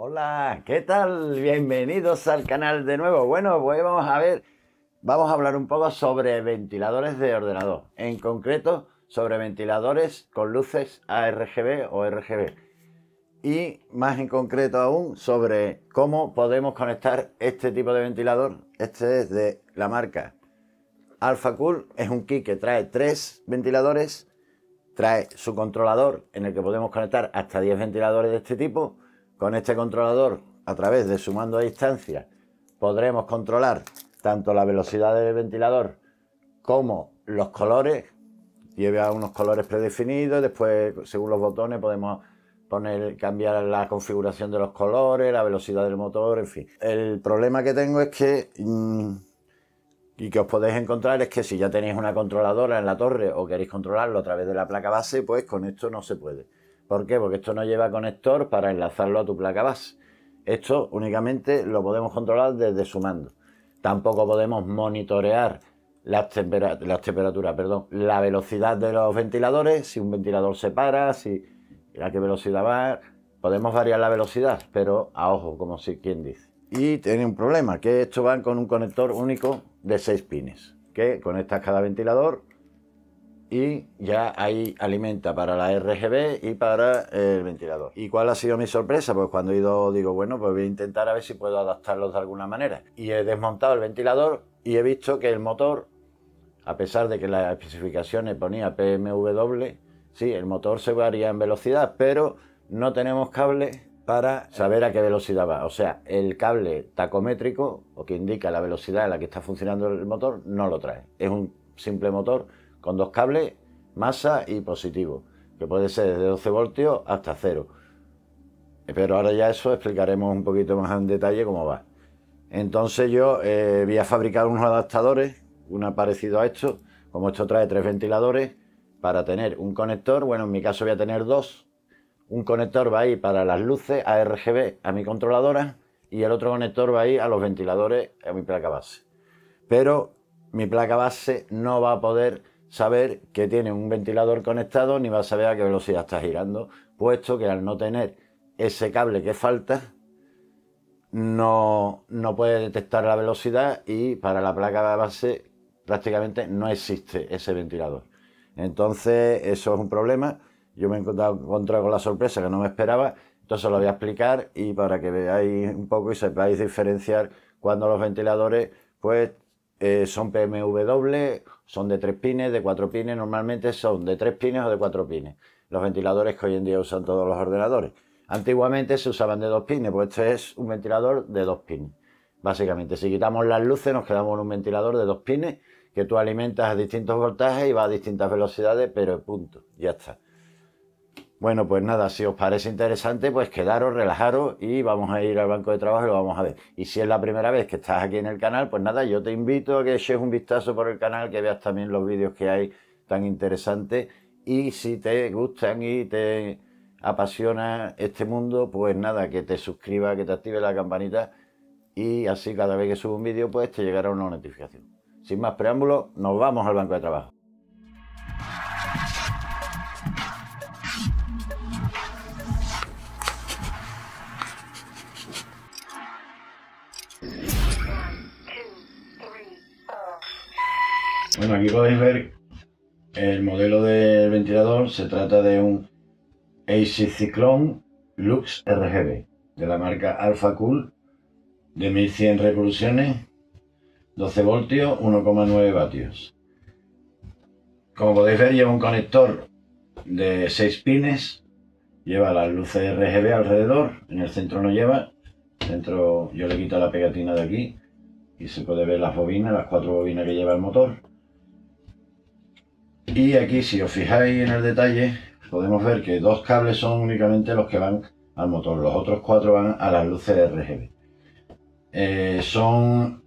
Hola, ¿qué tal? Bienvenidos al canal de nuevo. Bueno, pues vamos a hablar un poco sobre ventiladores de ordenador. En concreto, sobre ventiladores con luces ARGB o RGB. Y más en concreto aún, sobre cómo podemos conectar este tipo de ventilador. Este es de la marca Alphacool. Es un kit que trae 3 ventiladores. Trae su controlador en el que podemos conectar hasta 10 ventiladores de este tipo. Con este controlador, a través de su mando a distancia, podremos controlar tanto la velocidad del ventilador como los colores. Lleva unos colores predefinidos, después según los botones podemos cambiar la configuración de los colores, la velocidad del motor, en fin. El problema que tengo es que y que os podéis encontrar es que si ya tenéis una controladora en la torre o queréis controlarlo a través de la placa base, pues con esto no se puede. ¿Por qué? Porque esto no lleva conector para enlazarlo a tu placa base. Esto únicamente lo podemos controlar desde su mando. Tampoco podemos monitorear la velocidad de los ventiladores, si un ventilador se para, a qué velocidad va. Podemos variar la velocidad, pero a ojo, como si quien dice. Y tiene un problema, que esto va con un conector único de 6 pines, que conectas cada ventilador y ya ahí alimenta para la RGB y para el ventilador. ¿Y cuál ha sido mi sorpresa? Pues cuando he ido, digo, bueno, pues voy a intentar a ver si puedo adaptarlos de alguna manera. Y he desmontado el ventilador y he visto que el motor, a pesar de que en las especificaciones ponía PMW, sí, el motor se varía en velocidad, pero no tenemos cable para saber a qué velocidad va. O sea, el cable tacométrico, o que indica la velocidad a la que está funcionando el motor, no lo trae. Es un simple motor con 2 cables, masa y positivo, que puede ser de 12 voltios hasta 0. Pero ahora ya eso explicaremos un poquito más en detalle cómo va. Entonces yo voy a fabricar unos adaptadores, uno parecido a esto. Como esto trae 3 ventiladores, para tener un conector, bueno, en mi caso voy a tener 2. Un conector va a ir para las luces ARGB a mi controladora y el otro conector va a ir a los ventiladores a mi placa base. Pero mi placa base no va a poder saber que tiene un ventilador conectado ni va a saber a qué velocidad está girando, puesto que al no tener ese cable que falta no puede detectar la velocidad y para la placa base prácticamente no existe ese ventilador. Entonces eso es un problema. Yo me he encontrado con la sorpresa que no me esperaba, entonces lo voy a explicar y para que veáis un poco y sepáis diferenciar cuando los ventiladores pues son PMW, son de 3 pines, de 4 pines, normalmente son de 3 pines o de 4 pines. Los ventiladores que hoy en día usan todos los ordenadores. Antiguamente se usaban de 2 pines, pues este es un ventilador de 2 pines. Básicamente, si quitamos las luces nos quedamos con un ventilador de 2 pines que tú alimentas a distintos voltajes y va a distintas velocidades, pero punto, ya está. Bueno, pues nada, si os parece interesante, pues quedaros, relajaros y vamos a ir al banco de trabajo y lo vamos a ver. Y si es la primera vez que estás aquí en el canal, pues nada, yo te invito a que eches un vistazo por el canal, que veas también los vídeos que hay tan interesantes. Y si te gustan y te apasiona este mundo, pues nada, que te suscribas, que te active la campanita y así cada vez que subo un vídeo, pues te llegará una notificación. Sin más preámbulos, nos vamos al banco de trabajo. Bueno, aquí podéis ver el modelo del ventilador. Se trata de un AC Cyclone Lux RGB de la marca Alphacool, de 1100 revoluciones, 12 voltios, 1,9 vatios. Como podéis ver, lleva un conector de 6 pines, lleva las luces RGB alrededor, en el centro no lleva. Dentro yo le quito la pegatina de aquí y se puede ver las bobinas, las 4 bobinas que lleva el motor. Y aquí, si os fijáis en el detalle, podemos ver que 2 cables son únicamente los que van al motor, los otros 4 van a las luces RGB. Son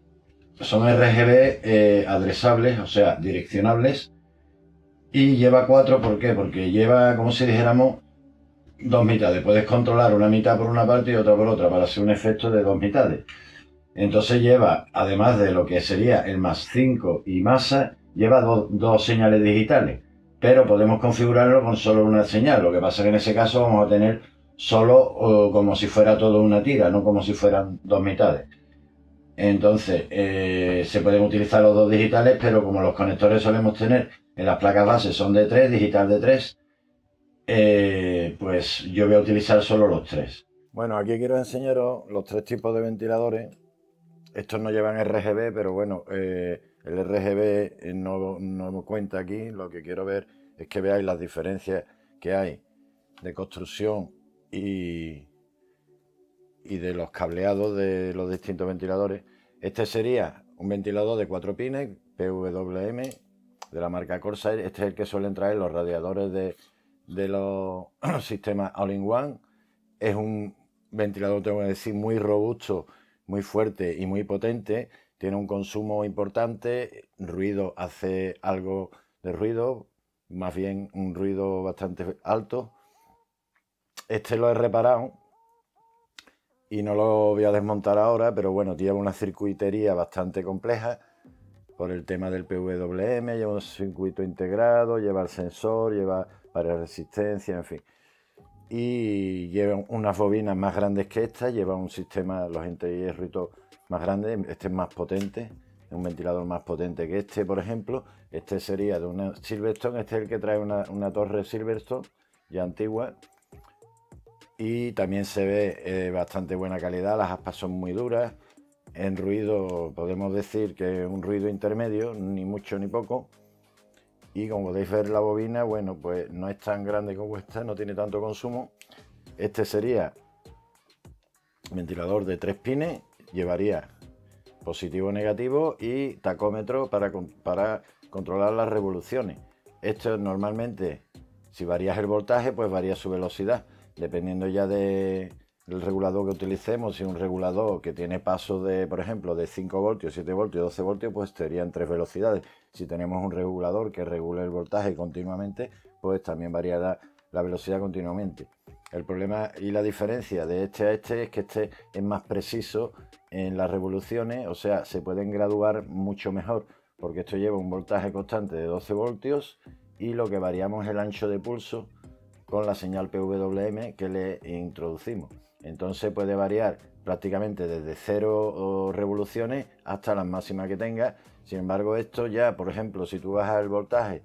RGB adresables, o sea, direccionables, y lleva 4, ¿por qué? Porque lleva, como si dijéramos, 2 mitades. Puedes controlar una mitad por una parte y otra por otra para hacer un efecto de 2 mitades. Entonces lleva, además de lo que sería el +5 y masa, lleva dos señales digitales, pero podemos configurarlo con solo una señal. Lo que pasa es que en ese caso vamos a tener solo como si fuera todo una tira, no como si fueran dos mitades. Entonces, se pueden utilizar los dos digitales, pero como los conectores solemos tener en las placas base son de 3, digital de 3, pues yo voy a utilizar solo los 3. Bueno, aquí quiero enseñaros los 3 tipos de ventiladores. Estos no llevan RGB, pero bueno, el RGB no cuenta aquí. Lo que quiero ver es que veáis las diferencias que hay de construcción y de los cableados de los distintos ventiladores. Este sería un ventilador de 4 pines, PWM, de la marca Corsair. Este es el que suelen traer los radiadores de los sistemas All-in-One. Es un ventilador, tengo que decir, muy robusto, muy fuerte y muy potente. Tiene un consumo importante, ruido, hace algo de ruido, más bien un ruido bastante alto. Este lo he reparado y no lo voy a desmontar ahora, pero bueno, lleva una circuitería bastante compleja por el tema del PWM, lleva un circuito integrado, lleva el sensor, lleva varias resistencias, en fin. Y lleva unas bobinas más grandes que esta, lleva un sistema, los hierro y todo, más grande. Este es más potente, es un ventilador más potente que este, por ejemplo. Este sería de una Silverstone, este es el que trae una torre Silverstone ya antigua. Y también se ve bastante buena calidad, las aspas son muy duras. En ruido podemos decir que es un ruido intermedio, ni mucho ni poco. Y como podéis ver la bobina, bueno, pues no es tan grande como esta, no tiene tanto consumo. Este sería un ventilador de 3 pines, llevaría positivo, negativo y tacómetro para controlar las revoluciones. Esto normalmente, si varías el voltaje, pues varía su velocidad, dependiendo ya del regulador que utilicemos. Si un regulador que tiene pasos de, por ejemplo, de 5 voltios, 7 voltios, 12 voltios, pues serían 3 velocidades. Si tenemos un regulador que regule el voltaje continuamente, pues también variará la velocidad continuamente. El problema y la diferencia de este a este es que este es más preciso en las revoluciones, o sea, se pueden graduar mucho mejor, porque esto lleva un voltaje constante de 12 voltios y lo que variamos es el ancho de pulso con la señal PWM que le introducimos. Entonces puede variar prácticamente desde 0 revoluciones hasta las máximas que tenga. Sin embargo, esto ya, por ejemplo, si tú bajas el voltaje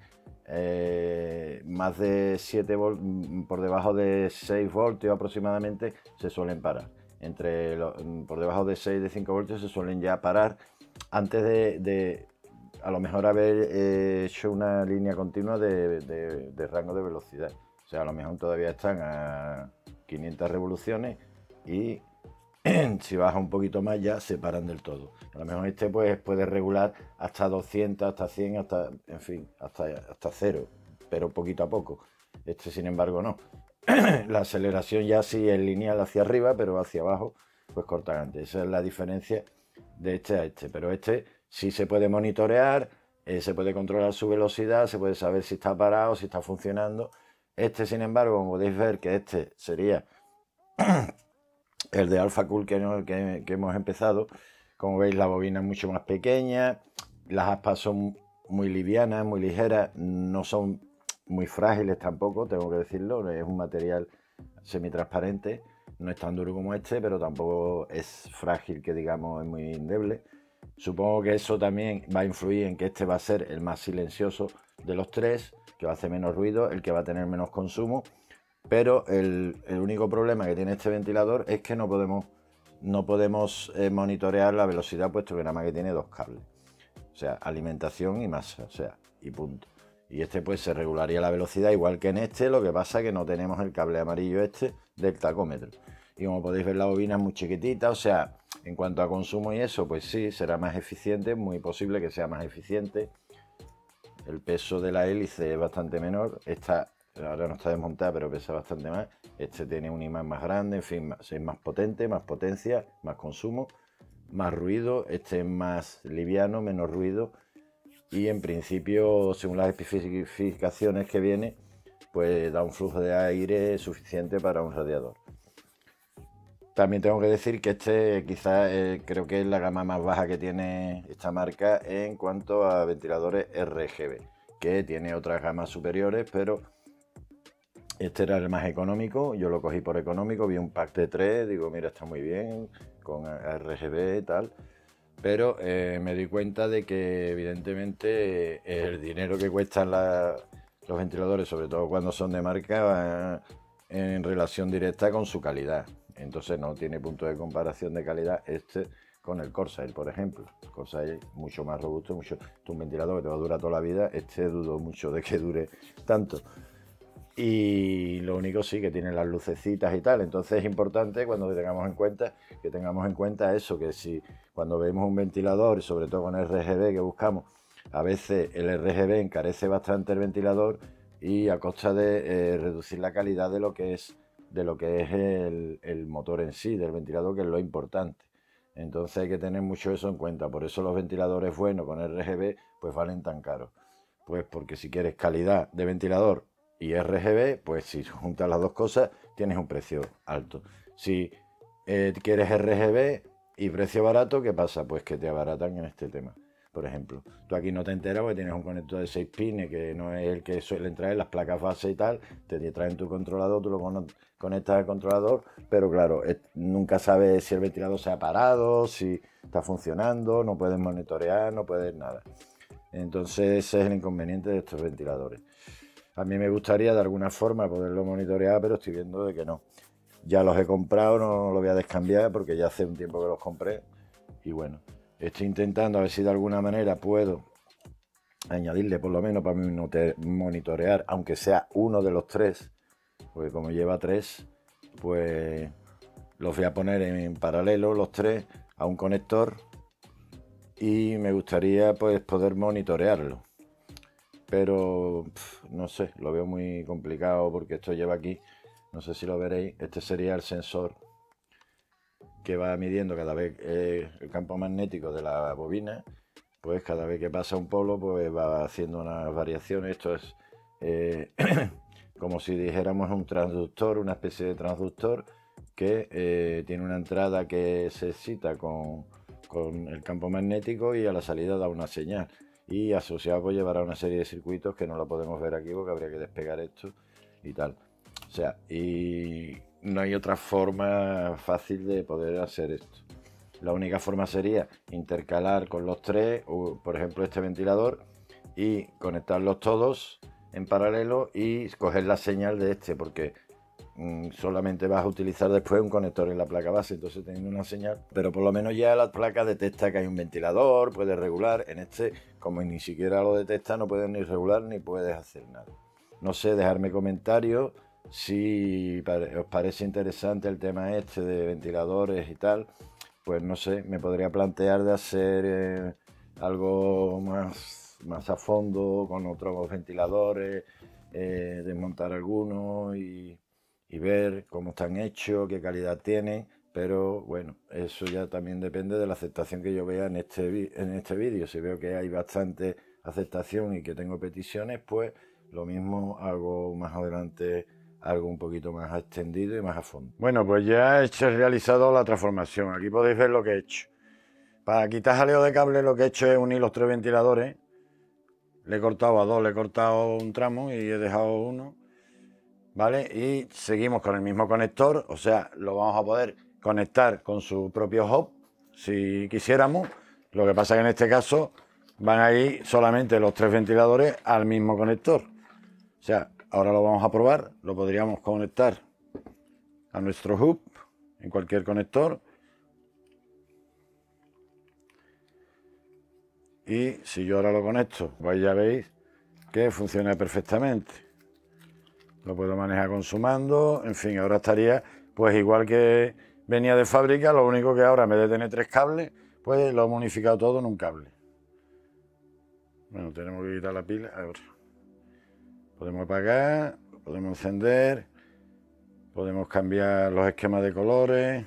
más de 7 voltios, por debajo de 6 voltios aproximadamente, se suelen parar. Por debajo de 6, de 5 voltios se suelen ya parar antes de a lo mejor haber hecho una línea continua de rango de velocidad. O sea, a lo mejor todavía están a 500 revoluciones y si baja un poquito más ya se paran del todo. A lo mejor este pues puede regular hasta 200, hasta 100, hasta, en fin, hasta 0, pero poquito a poco. Este, sin embargo, no. La aceleración ya sí es lineal hacia arriba, pero hacia abajo pues cortante. Esa es la diferencia de este a este. Pero este sí se puede monitorear, se puede controlar su velocidad, se puede saber si está parado, si está funcionando. Este, sin embargo, como podéis ver que este sería el de Alpha Cool que hemos empezado. Como veis, la bobina es mucho más pequeña, las aspas son muy livianas, muy ligeras, no son muy frágiles tampoco, tengo que decirlo. Es un material semitransparente, no es tan duro como este, pero tampoco es frágil, que digamos es muy endeble. Supongo que eso también va a influir en que este va a ser el más silencioso de los tres, que va a hacer menos ruido, el que va a tener menos consumo. Pero el único problema que tiene este ventilador es que no podemos monitorear la velocidad, puesto que nada más que tiene 2 cables. O sea, alimentación y masa, o sea, y punto. Y este pues se regularía la velocidad igual que en este, lo que pasa es que no tenemos el cable amarillo este del tacómetro. Y como podéis ver, la bobina es muy chiquitita, o sea, en cuanto a consumo y eso, pues sí, será más eficiente, muy posible que sea más eficiente. El peso de la hélice es bastante menor, esta ahora no está desmontada, pero pesa bastante más. Este tiene un imán más grande, en fin, es más potente, más potencia, más consumo, más ruido. Este es más liviano, menos ruido. Y en principio, según las especificaciones que viene, pues da un flujo de aire suficiente para un radiador. También tengo que decir que este quizás creo que es la gama más baja que tiene esta marca en cuanto a ventiladores RGB, que tiene otras gamas superiores, pero Este era el más económico, yo lo cogí por económico, vi un pack de 3, digo, mira, está muy bien, con RGB y tal, pero me di cuenta de que evidentemente el dinero que cuestan los ventiladores, sobre todo cuando son de marca, va en relación directa con su calidad. Entonces no tiene punto de comparación de calidad este con el Corsair, por ejemplo. El Corsair es mucho más robusto, un ventilador que te va a durar toda la vida. Este dudo mucho de que dure tanto. Y lo único sí que tiene las lucecitas y tal. Entonces es importante cuando tengamos en cuenta eso, que si cuando vemos un ventilador, y sobre todo con RGB que buscamos, a veces el RGB encarece bastante el ventilador y a costa de reducir la calidad de lo que es el motor en sí, del ventilador, que es lo importante. Entonces hay que tener mucho eso en cuenta. Por eso los ventiladores buenos con RGB pues valen tan caros. Pues porque si quieres calidad de ventilador y RGB, pues si juntas las dos cosas tienes un precio alto. Si quieres RGB y precio barato, ¿qué pasa? Pues que te abaratan en este tema. Por ejemplo, tú aquí no te enteras porque tienes un conector de 6 pines que no es el que suelen traer las placas base y tal, te traen tu controlador, tú lo conectas al controlador, pero claro, nunca sabes si el ventilador se ha parado, si está funcionando, no puedes monitorear, no puedes nada. Entonces ese es el inconveniente de estos ventiladores. A mí me gustaría de alguna forma poderlo monitorear, pero estoy viendo de que no. Ya los he comprado, no los voy a descambiar porque ya hace un tiempo que los compré y bueno. Estoy intentando a ver si de alguna manera puedo añadirle por lo menos para monitorear, aunque sea uno de los 3, porque como lleva 3, pues los voy a poner en paralelo los 3 a un conector y me gustaría pues poder monitorearlo. Pero no sé, lo veo muy complicado porque esto lleva aquí, no sé si lo veréis, este sería el sensor que va midiendo cada vez el campo magnético de la bobina, pues cada vez que pasa un polo pues va haciendo unas variaciones. Esto es como si dijéramos un transductor, una especie de transductor que tiene una entrada que se excita con el campo magnético y a la salida da una señal y asociado pues llevará una serie de circuitos que no la podemos ver aquí porque habría que despegar esto y tal. O sea, y no hay otra forma fácil de poder hacer esto. La única forma sería intercalar con los 3, o, por ejemplo, este ventilador, y conectarlos todos en paralelo y coger la señal de este, porque solamente vas a utilizar después un conector en la placa base, entonces teniendo una señal, pero por lo menos ya la placa detecta que hay un ventilador, puede regular. En este, como ni siquiera lo detecta, no puedes ni regular ni puedes hacer nada. No sé, dejarme comentarios si os parece interesante el tema este de ventiladores y tal. Pues no sé, me podría plantear de hacer algo más a fondo con otros ventiladores, desmontar algunos y ver cómo están hechos, qué calidad tienen. Pero bueno, eso ya también depende de la aceptación que yo vea en este vídeo. Si veo que hay bastante aceptación y que tengo peticiones, pues lo mismo hago más adelante algo un poquito más extendido y más a fondo. Bueno, pues ya he realizado la transformación. Aquí podéis ver lo que he hecho. Para quitar jaleo de cable lo que he hecho es unir los 3 ventiladores. Le he cortado a 2, le he cortado un tramo y he dejado uno. ¿Vale? Y seguimos con el mismo conector. O sea, lo vamos a poder conectar con su propio hub si quisiéramos. Lo que pasa es que en este caso van a ir solamente los 3 ventiladores al mismo conector. O sea, ahora lo vamos a probar, lo podríamos conectar a nuestro hub en cualquier conector. Y si yo ahora lo conecto, pues ya veis que funciona perfectamente. Lo puedo manejar con su mando, en fin, ahora estaría pues igual que venía de fábrica, lo único que ahora en vez de tener 3 cables, pues lo hemos unificado todo en un cable. Bueno, tenemos que quitar la pila ahora. Podemos apagar, podemos encender, podemos cambiar los esquemas de colores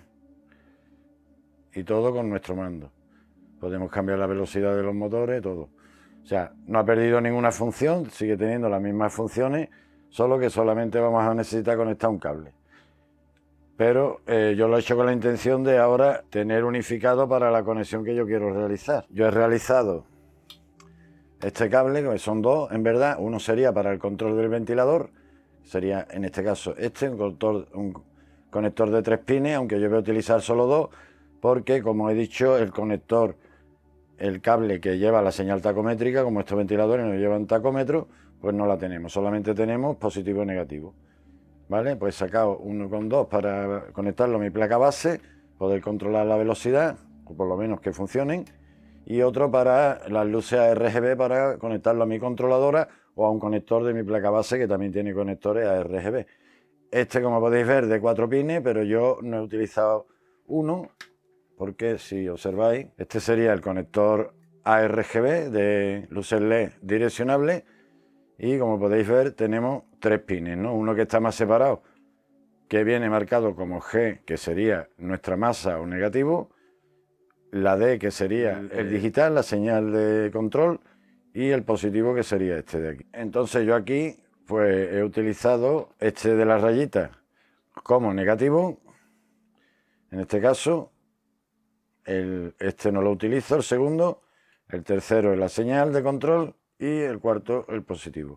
y todo con nuestro mando. Podemos cambiar la velocidad de los motores, todo. O sea, no ha perdido ninguna función, sigue teniendo las mismas funciones, solo que solamente vamos a necesitar conectar un cable. Pero yo lo he hecho con la intención de ahora tener unificado para la conexión que yo quiero realizar. Yo he realizado este cable, que son 2 en verdad. Uno sería para el control del ventilador, sería en este caso un conector de 3 pines, aunque yo voy a utilizar solo 2, porque como he dicho, el cable que lleva la señal tacométrica, como estos ventiladores no llevan tacómetro, pues no la tenemos, solamente tenemos positivo y negativo. ¿Vale? Pues he sacado uno con 2 para conectarlo a mi placa base, poder controlar la velocidad, o por lo menos que funcionen, y otro para las luces ARGB para conectarlo a mi controladora o a un conector de mi placa base que también tiene conectores ARGB. Este, como podéis ver, de 4 pines, pero yo no he utilizado uno, porque si observáis, este sería el conector ARGB de luces LED direccionables, y como podéis ver tenemos 3 pines, ¿no? Uno que está más separado, que viene marcado como G, que sería nuestra masa o negativo, la D, que sería el digital, la señal de control, y el positivo, que sería este de aquí. Entonces yo aquí pues he utilizado este de las rayitas como negativo. En este caso este no lo utilizo, el segundo. El tercero es la señal de control y el cuarto el positivo.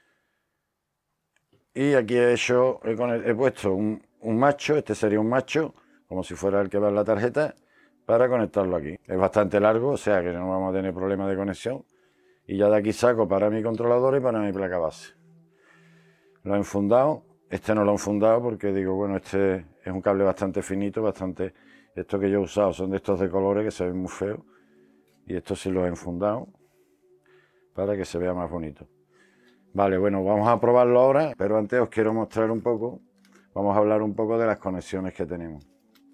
Y aquí he puesto un macho, este sería un macho, como si fuera el que va en la tarjeta, para conectarlo aquí. Es bastante largo, o sea que no vamos a tener problemas de conexión. Y ya de aquí saco para mi controlador y para mi placa base. Lo he enfundado. Este no lo he enfundado porque digo, bueno, este es un cable bastante finito, bastante... Estos que yo he usado son de estos de colores que se ven muy feos. Y estos sí los he enfundado para que se vea más bonito. Vale, bueno, vamos a probarlo ahora, pero antes os quiero mostrar un poco, vamos a hablar un poco de las conexiones que tenemos.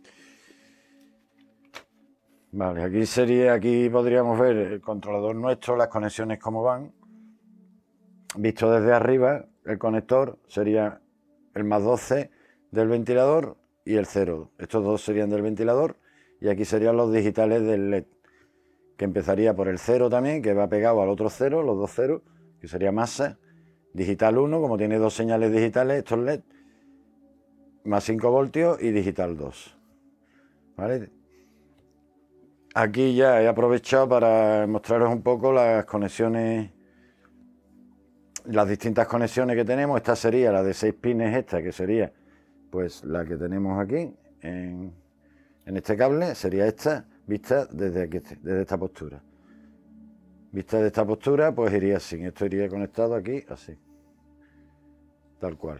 Vale, aquí podríamos ver el controlador nuestro, las conexiones cómo van. Visto desde arriba, el conector sería el más 12 del ventilador y el 0. Estos dos serían del ventilador, y aquí serían los digitales del LED, que empezaría por el 0 también, que va pegado al otro 0, los dos ceros, que sería masa. Digital 1, como tiene dos señales digitales, estos LED, más 5 voltios, y digital 2. ¿Vale? Aquí ya he aprovechado para mostraros un poco las conexiones, las distintas conexiones que tenemos. Esta sería la de 6 pines, esta que sería pues la que tenemos aquí en este cable, sería esta, vista desde aquí, desde esta postura. Vista de esta postura, pues iría así, esto iría conectado aquí, así, tal cual.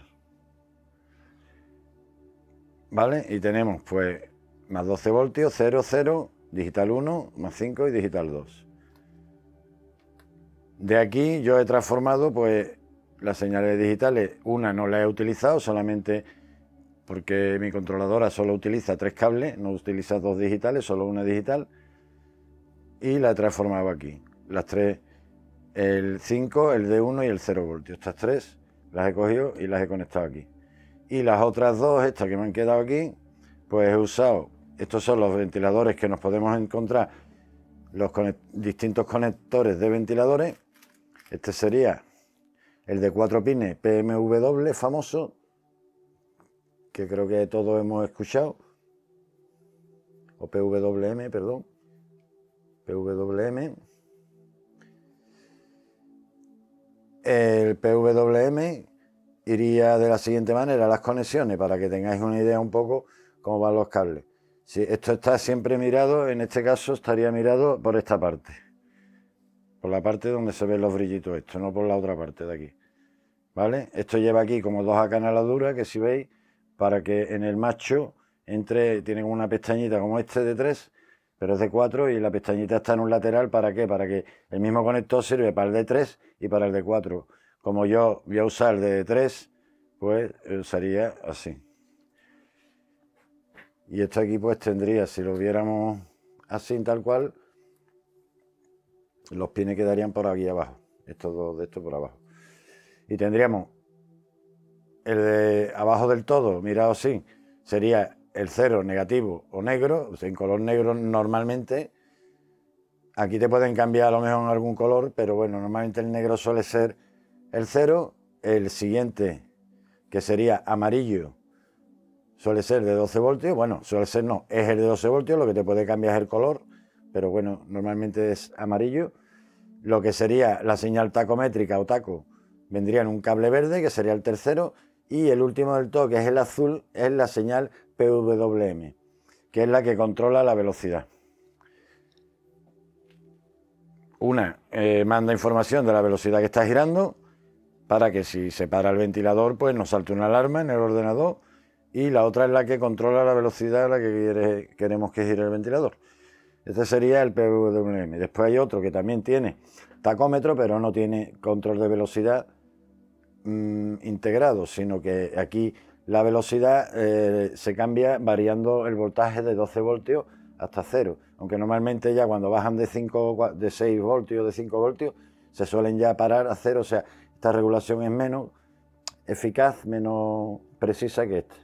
¿Vale? Y tenemos pues más 12 voltios, 0, 0, digital 1, más 5 y digital 2. De aquí yo he transformado pues las señales digitales, una no la he utilizado solamente porque mi controladora solo utiliza 3 cables, no utiliza 2 digitales, solo una digital, y la he transformado aquí. Las 3, el 5, el D1 y el 0 voltios. Estas 3 las he cogido y las he conectado aquí. Y las otras 2, estas que me han quedado aquí, pues he usado, estos son los ventiladores que nos podemos encontrar, los distintos conectores de ventiladores. Este sería el de 4 pines PMW famoso, que creo que todos hemos escuchado, o PWM, perdón, PWM. El PWM iría de la siguiente manera, las conexiones, para que tengáis una idea un poco cómo van los cables. Si esto está siempre mirado, en este caso estaría mirado por esta parte, por la parte donde se ven los brillitos, esto, no por la otra parte de aquí. ¿Vale? Esto lleva aquí como 2 acanaladuras, que si veis, para que en el macho entre, tiene una pestañita como este de 3, pero es de 4, y la pestañita está en un lateral. ¿Para qué? Para que el mismo conector sirve para el de 3 y para el de 4. Como yo voy a usar el de 3, pues usaría así. Y esto aquí pues tendría, si lo viéramos así tal cual, los pines quedarían por aquí abajo, estos dos de estos por abajo. Y tendríamos el de abajo del todo, mirado así, sería el 0 negativo o negro, o sea, en color negro normalmente. Aquí te pueden cambiar a lo mejor en algún color, pero bueno, normalmente el negro suele ser el 0. El siguiente, que sería amarillo, suele ser de 12 voltios. Bueno, suele ser no, es el de 12 voltios, lo que te puede cambiar es el color, pero bueno, normalmente es amarillo. Lo que sería la señal tacométrica o taco vendría en un cable verde, que sería el tercero, y el último del todo, que es el azul, es la señal PWM, que es la que controla la velocidad. Una manda información de la velocidad que está girando, para que si se para el ventilador, pues nos salte una alarma en el ordenador, y la otra es la que controla la velocidad a la que queremos que gire el ventilador. Este sería el PWM. Después hay otro que también tiene tacómetro, pero no tiene control de velocidad integrado, sino que aquí la velocidad se cambia variando el voltaje de 12 voltios hasta 0, aunque normalmente ya cuando bajan de 6 voltios, de 5 voltios, se suelen ya parar a 0, o sea, esta regulación es menos eficaz, menos precisa que esta.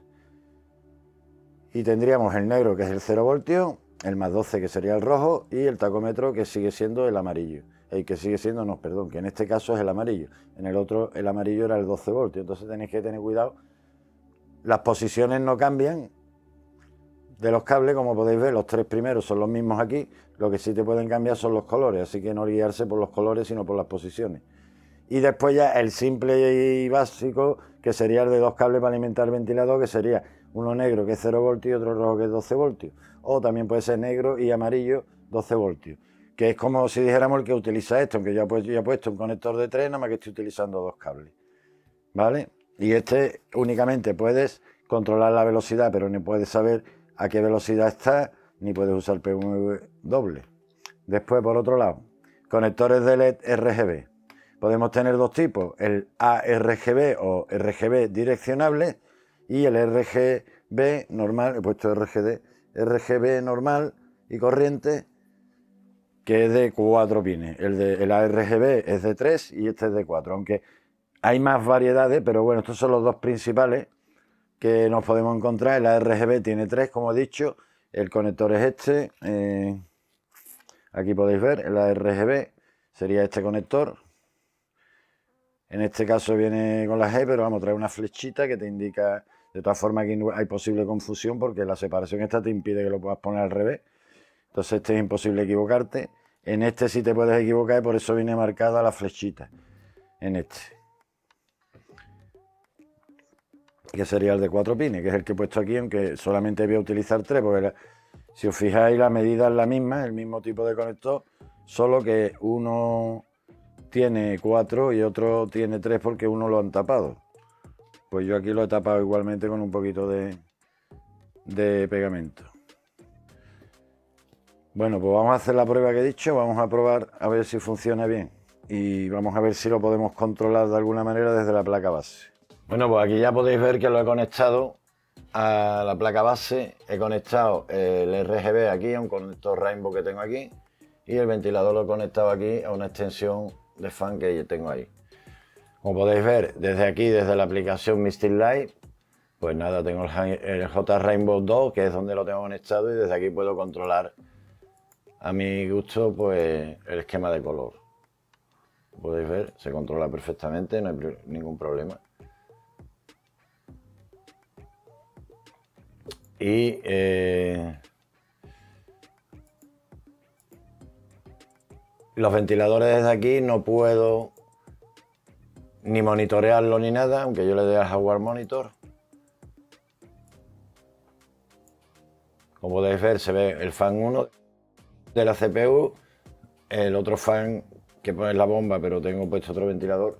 Y tendríamos el negro, que es el 0 voltios, el más 12, que sería el rojo, y el tacómetro, que sigue siendo el amarillo. El que sigue siendo, no, perdón, que en este caso es el amarillo. En el otro, el amarillo era el 12 voltios. Entonces tenéis que tener cuidado. Las posiciones no cambian de los cables, como podéis ver, los tres primeros son los mismos aquí. Lo que sí te pueden cambiar son los colores, así que no guiarse por los colores, sino por las posiciones. Y después ya el simple y básico, que sería el de dos cables para alimentar el ventilador, que sería uno negro, que es 0 voltios, y otro rojo, que es 12 voltios. O también puede ser negro y amarillo, 12 voltios. Que es como si dijéramos el que utiliza esto, aunque yo he puesto un conector de 3, nada más que estoy utilizando dos cables. ¿Vale? Y este únicamente puedes controlar la velocidad, pero no puedes saber a qué velocidad está, ni puedes usar PWM doble. Después, por otro lado, conectores de LED RGB. Podemos tener dos tipos, el ARGB o RGB direccionable y el RGB normal, he puesto RGB normal y corriente, que es de 4 pines. El ARGB es de 3 y este es de 4, aunque hay más variedades, pero bueno, estos son los dos principales que nos podemos encontrar. El ARGB tiene 3, como he dicho, el conector es este, aquí podéis ver, el ARGB sería este conector. En este caso viene con la G, pero vamos a traer una flechita que te indica, de todas formas aquí hay posible confusión porque la separación esta te impide que lo puedas poner al revés. Entonces este es imposible equivocarte. En este sí te puedes equivocar y por eso viene marcada la flechita. En este. Que sería el de 4 pines, que es el que he puesto aquí, aunque solamente voy a utilizar 3, porque si os fijáis la medida es la misma, el mismo tipo de conector, solo que uno tiene 4 y otro tiene 3 porque uno lo han tapado. Pues yo aquí lo he tapado igualmente con un poquito de pegamento. Bueno, pues vamos a hacer la prueba que he dicho, vamos a probar a ver si funciona bien y vamos a ver si lo podemos controlar de alguna manera desde la placa base. Bueno, pues aquí ya podéis ver que lo he conectado a la placa base, he conectado el RGB aquí a un conector Rainbow que tengo aquí y el ventilador lo he conectado aquí a una extensión de fan que tengo ahí. Como podéis ver desde aquí, desde la aplicación Mystic Light, pues nada, tengo el J Rainbow 2, que es donde lo tengo conectado, y desde aquí puedo controlar a mi gusto pues el esquema de color. Podéis ver, se controla perfectamente, no hay ningún problema. Y los ventiladores desde aquí no puedo ni monitorearlo ni nada, aunque yo le dé al hardware monitor. Como podéis ver, se ve el fan 1 de la CPU, el otro fan que pone la bomba, pero tengo puesto otro ventilador,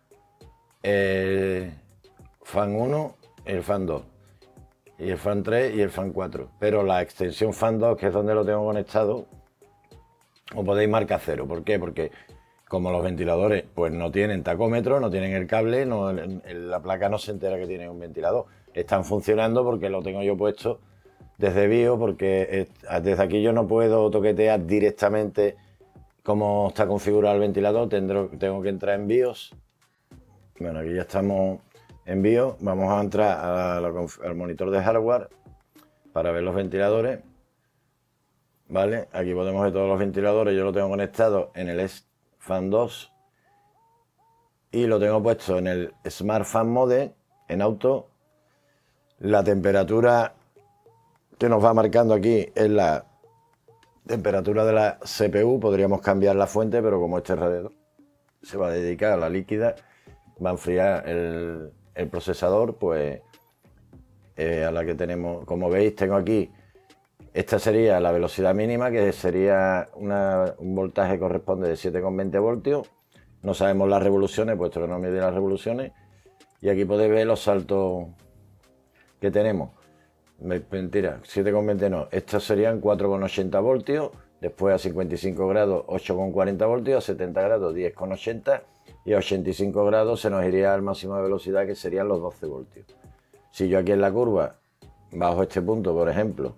el fan 1, el fan 2, y el fan 3 y el fan 4. Pero la extensión fan 2, que es donde lo tengo conectado, os podéis marcar 0. ¿Por qué? Porque como los ventiladores pues no tienen tacómetro, no tienen el cable, la placa no se entera que tiene un ventilador. Están funcionando porque lo tengo yo puesto desde BIOS, porque desde aquí yo no puedo toquetear directamente cómo está configurado el ventilador, tengo que entrar en BIOS. Bueno, aquí ya estamos en BIOS, vamos a entrar al monitor de hardware para ver los ventiladores. ¿Vale? Aquí podemos ver todos los ventiladores, yo lo tengo conectado en el Fan 2 y lo tengo puesto en el Smart Fan Mode, en auto. La temperatura que nos va marcando aquí es la temperatura de la CPU, podríamos cambiar la fuente, pero como este radiador se va a dedicar a la líquida, va a enfriar el procesador, pues a la que tenemos, como veis, tengo aquí, esta sería la velocidad mínima, que sería un voltaje corresponde de 7,20 voltios. No sabemos las revoluciones, puesto que no mide las revoluciones. Y aquí podéis ver los saltos que tenemos. Mentira, 7,20 no. Estos serían 4,80 voltios. Después a 55 grados 8,40 voltios. A 70 grados 10,80. Y a 85 grados se nos iría al máximo de velocidad, que serían los 12 voltios. Si yo aquí en la curva, bajo este punto, por ejemplo,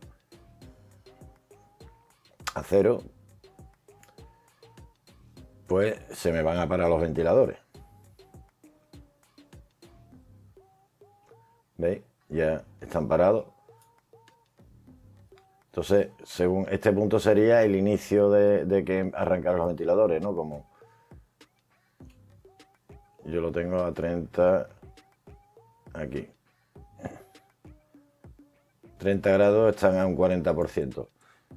a 0, pues se me van a parar los ventiladores. ¿Veis? Ya están parados. Entonces, según este punto sería el inicio de que arrancaran los ventiladores, ¿no? Como yo lo tengo a 30 aquí. 30 grados, están a un 40%.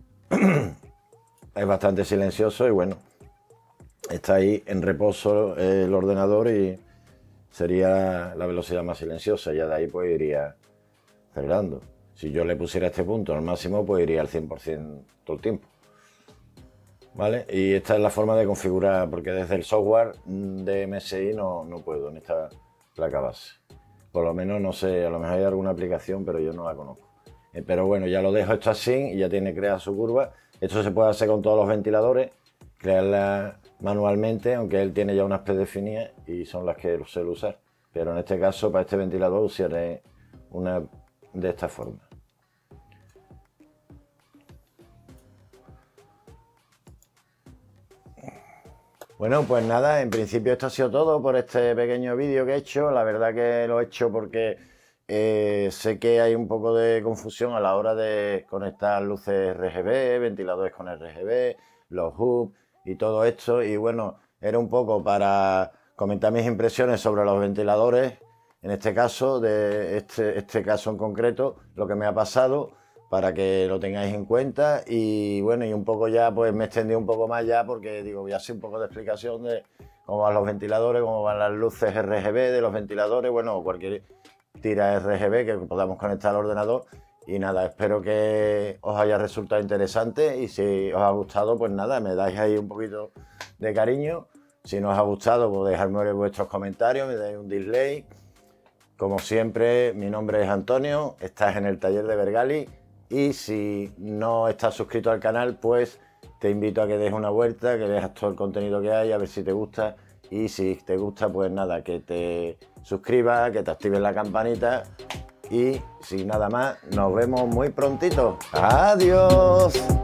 Es bastante silencioso y bueno, está ahí en reposo el ordenador y sería la velocidad más silenciosa. Ya de ahí pues iría acelerando. Si yo le pusiera este punto al máximo, pues iría al 100% todo el tiempo. ¿Vale? Y esta es la forma de configurar, porque desde el software de MSI no puedo en esta placa base. Por lo menos no sé, a lo mejor hay alguna aplicación, pero yo no la conozco. Pero bueno, ya lo dejo esto así y ya tiene creada su curva. Esto se puede hacer con todos los ventiladores, crearla manualmente, aunque él tiene ya unas predefinidas y son las que suelo usar. Pero en este caso, para este ventilador, usaré una de esta forma. Bueno, pues nada, en principio esto ha sido todo por este pequeño vídeo que he hecho. La verdad que lo he hecho porque sé que hay un poco de confusión a la hora de conectar luces RGB, ventiladores con RGB, los hubs y todo esto. Y bueno, era un poco para comentar mis impresiones sobre los ventiladores, en este caso, de este caso en concreto, lo que me ha pasado, para que lo tengáis en cuenta. Y bueno, y un poco ya pues me extendí un poco más ya, porque digo, voy a hacer un poco de explicación de cómo van los ventiladores, cómo van las luces RGB de los ventiladores, bueno, cualquier tira RGB que podamos conectar al ordenador. Y nada, espero que os haya resultado interesante y si os ha gustado, pues nada, me dais ahí un poquito de cariño. Si no os ha gustado, pues dejadme vuestros comentarios, me dais un dislike. Como siempre, mi nombre es Antonio, estás en el taller de Bergali. Y si no estás suscrito al canal, pues te invito a que des una vuelta, que veas todo el contenido que hay, a ver si te gusta. Y si te gusta, pues nada, que te suscribas, que te actives la campanita. Y sin nada más, nos vemos muy prontito. ¡Adiós!